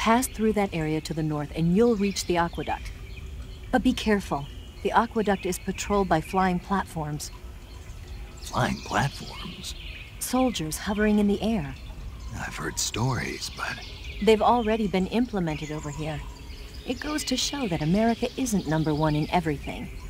Pass through that area to the north and you'll reach the aqueduct. But be careful. The aqueduct is patrolled by flying platforms. Flying platforms? Soldiers hovering in the air. I've heard stories, but... They've already been implemented over here. It goes to show that America isn't #1 in everything.